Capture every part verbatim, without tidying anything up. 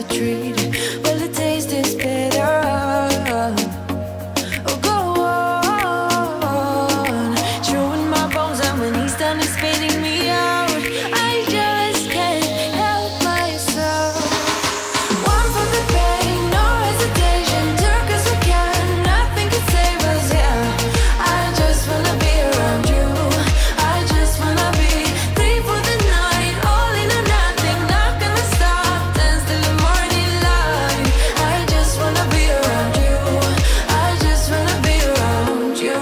a treat. Well, the taste is better. Oh, go on, chewing my bones, and when he's done, he's spitting me out. I just can't help myself. One for the pain, no hesitation. Took us again, nothing can save us. Yeah, I just wanna be around you. I just wanna be three for the night, all in or nothing. Not gonna stop, dance till the morning light. I just wanna be around you. I just wanna be around you.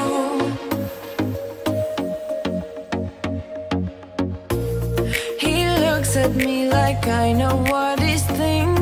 He looks at me like I know what he's thinking.